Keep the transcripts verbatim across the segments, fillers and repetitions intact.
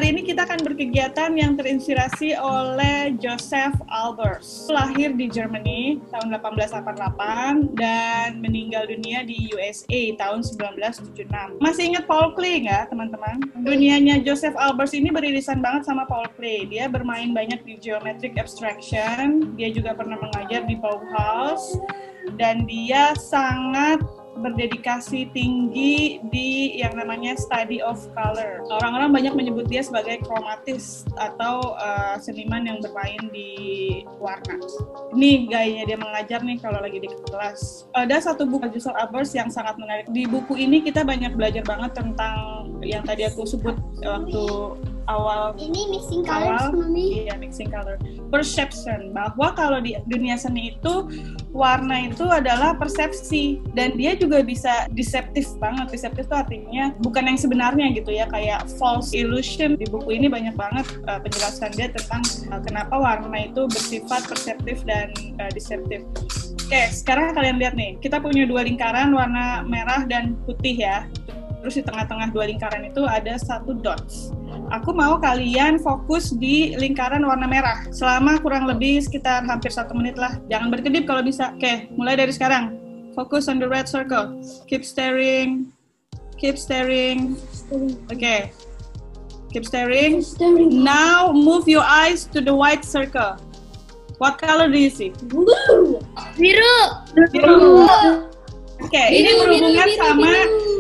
hari ini kita akan berkegiatan yang terinspirasi oleh Joseph Albers. Lahir di Germany tahun delapan belas delapan puluh delapan dan meninggal dunia di U S A tahun sembilan belas tujuh puluh enam. Masih ingat Paul Klee nggak, teman-teman? Dunianya Joseph Albers ini beririsan banget sama Paul Klee. Dia bermain banyak di geometric abstraction, dia juga pernah mengajar di Bauhaus, dan dia sangat berdedikasi tinggi di yang namanya study of color. Orang-orang banyak menyebut dia sebagai kromatis atau uh, seniman yang bermain di warna. Ini gayanya dia mengajar nih kalau lagi di kelas. Ada satu buku Joseph Albers yang sangat menarik. Di buku ini kita banyak belajar banget tentang yang tadi aku sebut waktu awal ini mixing color, Mami. Iya, mixing color. Perception, bahwa kalau di dunia seni itu warna itu adalah persepsi, dan dia juga bisa deceptive banget. Deceptive itu artinya bukan yang sebenarnya gitu ya, kayak false illusion. Di buku ini banyak banget uh, penjelasan dia tentang uh, kenapa warna itu bersifat perseptif dan uh, deceptive. Oke, sekarang kalian lihat nih, kita punya dua lingkaran warna merah dan putih ya. Terus di tengah-tengah dua lingkaran itu ada satu dots. Aku mau kalian fokus di lingkaran warna merah selama kurang lebih sekitar hampir satu menit lah. Jangan berkedip kalau bisa. Oke, mulai dari sekarang. Focus on the red circle. Keep staring. Keep staring. Oke. Okay. Keep staring. Now move your eyes to the white circle. What color do you see? Biru. Biru. Biru. Oke, okay, ini berhubungan biru, biru, sama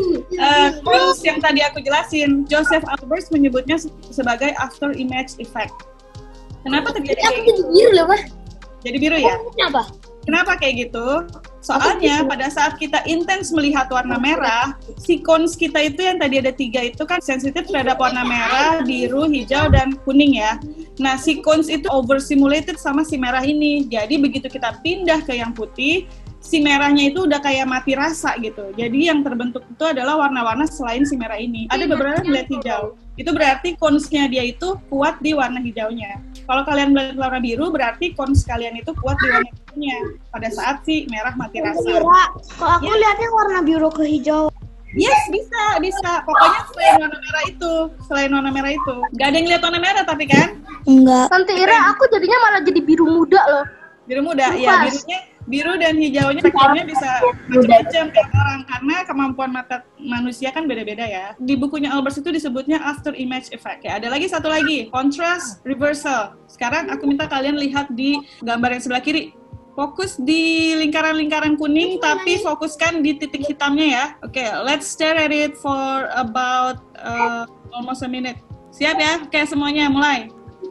uh, terus yang tadi aku jelasin. Joseph Albers menyebutnya sebagai after image effect. Kenapa terjadi kayak gitu? Jadi biru loh, Mah. Jadi biru ya? Kenapa? Kenapa kayak gitu? Soalnya pada saat kita intens melihat warna merah, si cones kita itu yang tadi ada tiga itu kan sensitif terhadap warna merah, biru, hijau, dan kuning ya. Nah, si cones itu overstimulated sama si merah ini. Jadi begitu kita pindah ke yang putih, si merahnya itu udah kayak mati rasa gitu. Jadi yang terbentuk itu adalah warna-warna selain si merah ini. Ada beberapa yang melihat hijau. Itu berarti cones-nya dia itu kuat di warna hijaunya. Kalau kalian melihat warna biru, berarti cones kalian itu kuat di warna birunya. Pada saat si merah mati rasa. Kalau aku ya. Lihatnya warna biru ke hijau. Yes, bisa, bisa. Pokoknya selain warna merah itu, selain warna merah itu. Gak ada yang lihat warna merah tapi kan? Enggak. Tante Ira, aku jadinya malah jadi biru muda loh. Biru muda, Lupas. Ya birunya. Biru dan hijaunya spektrumnya bisa macam-macam kayak orang, karena kemampuan mata manusia kan beda-beda ya. Di bukunya Albers itu disebutnya after image effect. Ya, ada lagi satu lagi, contrast reversal. Sekarang aku minta kalian lihat di gambar yang sebelah kiri. Fokus di lingkaran-lingkaran kuning, tapi fokuskan di titik hitamnya ya. Oke, okay, let's stare at it for about uh, almost a minute. Siap ya? Oke, okay, semuanya mulai.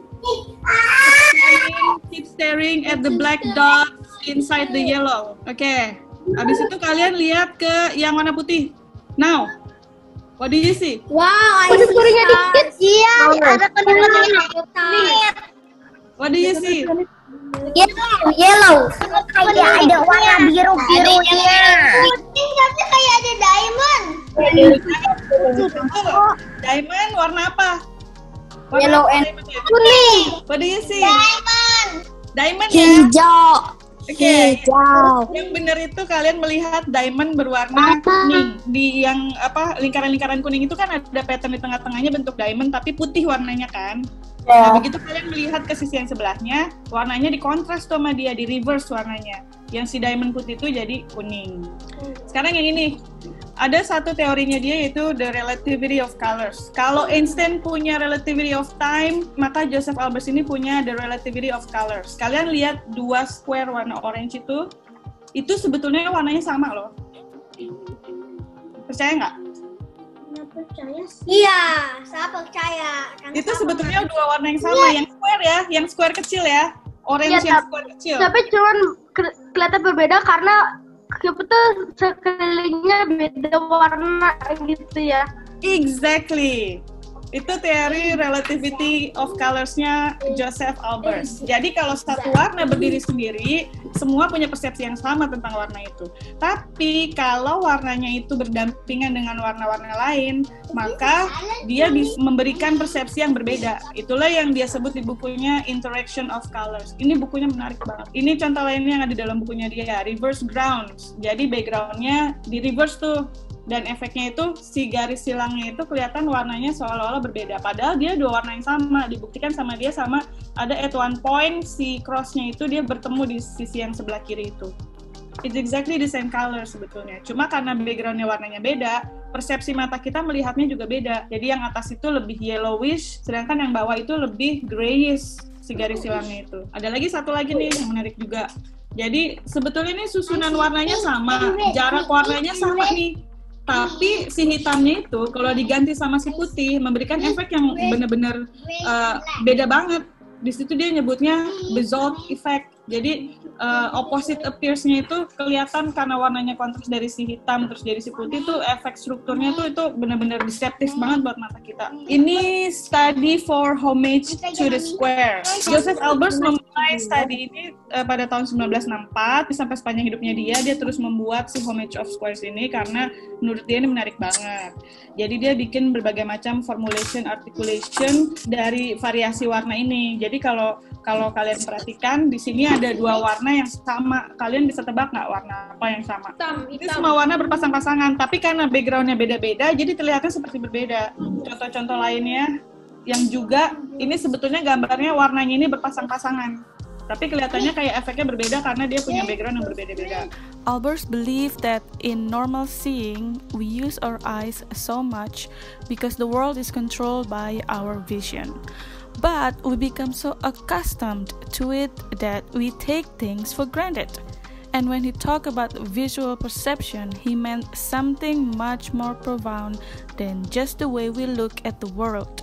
Keep staring at the black dot inside the yellow. Oke, okay. Habis itu kalian lihat ke yang warna putih. Now, what do you see? Wow, ada kuringnya dikit. Iya, ada kuringnya dikit. What do you see? Yellow, yellow. Kayak ada warna biru birunya. Putih tapi kayak ada diamond. Diamond warna apa? Warna yellow and kuning. What do you see? Diamond. Diamond ya? Hijau. Oke, okay. Hijau. Yang benar itu kalian melihat diamond berwarna kuning. Di yang apa lingkaran-lingkaran kuning itu kan ada pattern di tengah-tengahnya bentuk diamond tapi putih warnanya kan. Yeah. Nah, begitu kalian melihat ke sisi yang sebelahnya, warnanya dikontras sama dia, di reverse warnanya. Yang si diamond putih itu jadi kuning. Sekarang yang ini. Ada satu teorinya dia yaitu the relativity of colors. Kalau Einstein punya relativity of time, maka Joseph Albers ini punya the relativity of colors. Kalian lihat dua square warna orange itu, itu sebetulnya warnanya sama loh. Percaya nggak? Nggak percaya sih. Iya, saya percaya. Karena itu sebetulnya kan dua warna yang sama, ya. Yang square ya, yang square kecil ya. Orange ya, yang square kecil. Tapi cuman ke- kelihatan berbeda karena kita sekelilingnya beda warna gitu ya. Exactly. Itu teori relativity of colors-nya Joseph Albers. Jadi kalau satu warna berdiri sendiri, semua punya persepsi yang sama tentang warna itu. Tapi kalau warnanya itu berdampingan dengan warna-warna lain, maka dia bisa memberikan persepsi yang berbeda. Itulah yang dia sebut di bukunya Interaction of Colors. Ini bukunya menarik banget. Ini contoh lainnya yang ada di dalam bukunya dia, reverse grounds. Jadi background-nya di reverse tuh. dan efeknya itu si garis silangnya itu kelihatan warnanya seolah-olah berbeda. Padahal dia dua warna yang sama, dibuktikan sama dia sama ada at one point si crossnya itu dia bertemu di sisi yang sebelah kiri itu. It's exactly the same color sebetulnya. Cuma karena backgroundnya warnanya beda, persepsi mata kita melihatnya juga beda. Jadi yang atas itu lebih yellowish, sedangkan yang bawah itu lebih grayish si garis silangnya itu. Ada lagi satu lagi nih yang menarik juga. Jadi sebetulnya ini susunan warnanya sama, jarak warnanya sama nih. Tapi si hitamnya itu kalau diganti sama si putih memberikan efek yang benar-benar uh, beda banget. Di situ dia nyebutnya Bezold effect. Jadi uh, opposite appears-nya itu kelihatan karena warnanya kontras dari si hitam terus dari si putih tuh efek strukturnya tuh itu benar-benar deceptive banget buat mata kita. Ini study for homage to the square. Joseph Albers memulai study ini uh, pada tahun sembilan belas enam puluh empat sampai sepanjang hidupnya dia dia terus membuat si homage of squares ini karena menurut dia ini menarik banget. Jadi dia bikin berbagai macam formulation articulation dari variasi warna ini. Jadi kalau kalau kalian perhatikan di sini ada dua warna yang sama. Kalian bisa tebak nggak warna apa yang sama? Hitam, hitam. Ini semua warna berpasang-pasangan, tapi karena backgroundnya beda-beda, jadi terlihatnya seperti berbeda. Contoh-contoh lainnya yang juga ini sebetulnya gambarnya warnanya ini berpasang-pasangan, tapi kelihatannya kayak efeknya berbeda karena dia punya background yang berbeda-beda. Albers believed that in normal seeing, we use our eyes so much because the world is controlled by our vision. But we become so accustomed to it that we take things for granted. And when he talked about visual perception, he meant something much more profound than just the way we look at the world.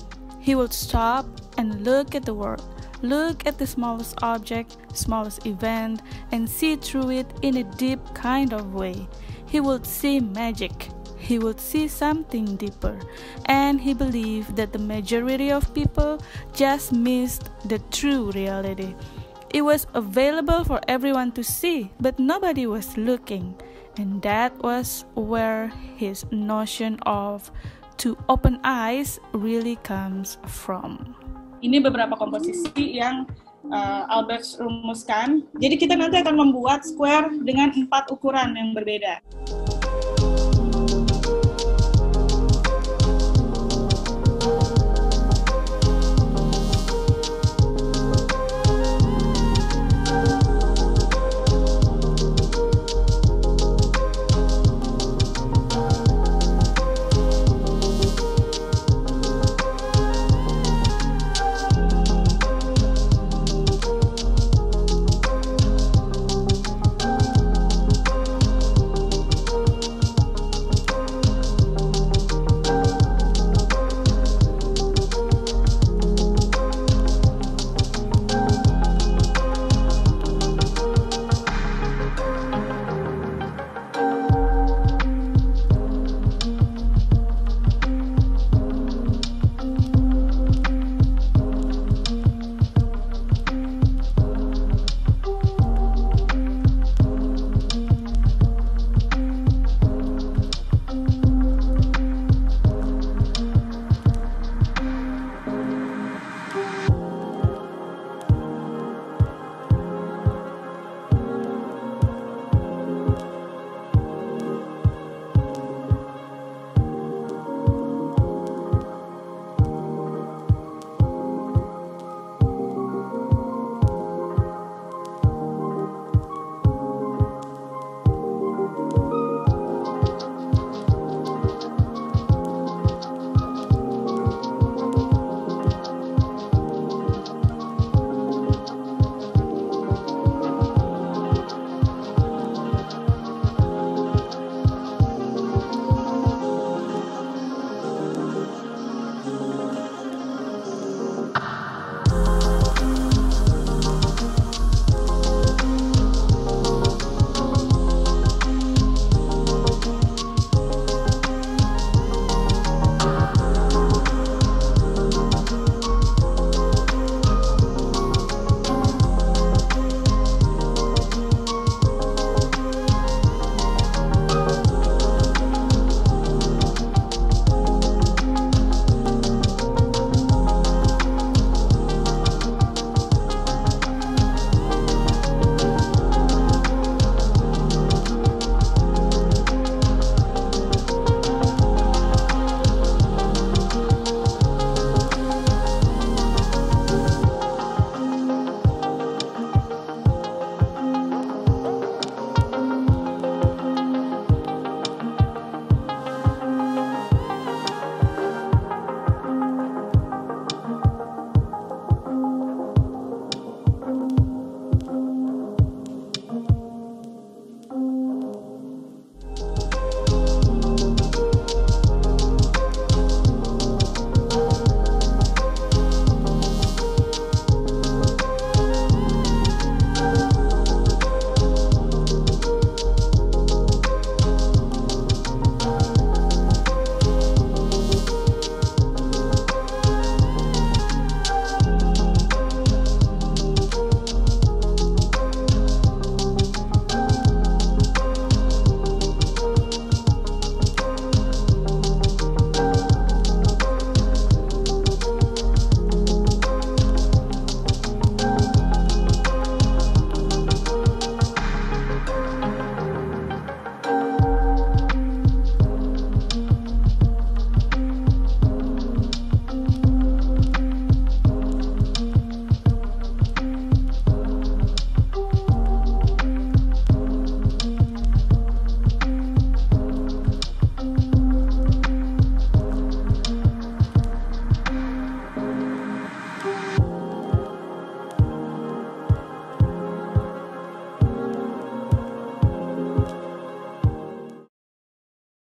He would stop and look at the world, look at the smallest object, smallest event, and see through it in a deep kind of way. He would see magic. He would see something deeper, and he believed that the majority of people just missed the true reality. It was available for everyone to see, but nobody was looking, and that was where his notion of to open eyes really comes from. Ini beberapa komposisi yang uh, Albers rumuskan. Jadi kita nanti akan membuat square dengan empat ukuran yang berbeda.